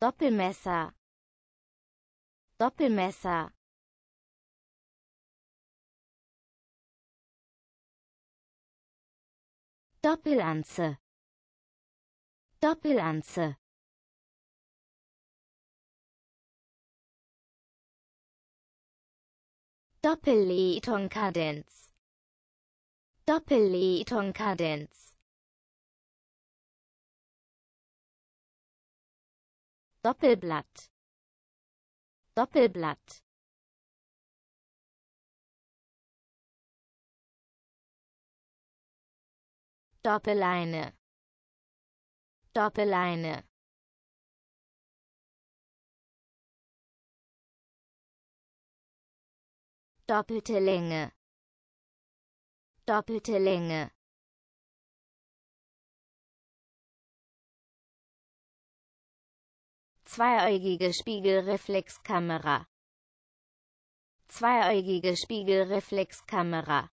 Doppelmesser, Doppelmesser, Doppelanze, Doppelanze, Doppelletonkadenz, Doppelletonkadenz, Doppelblatt, Doppelblatt, Doppelleine, Doppelleine, doppelte Länge, doppelte Länge, zweieugige Spiegelreflexkamera, zweieugige Spiegelreflexkamera,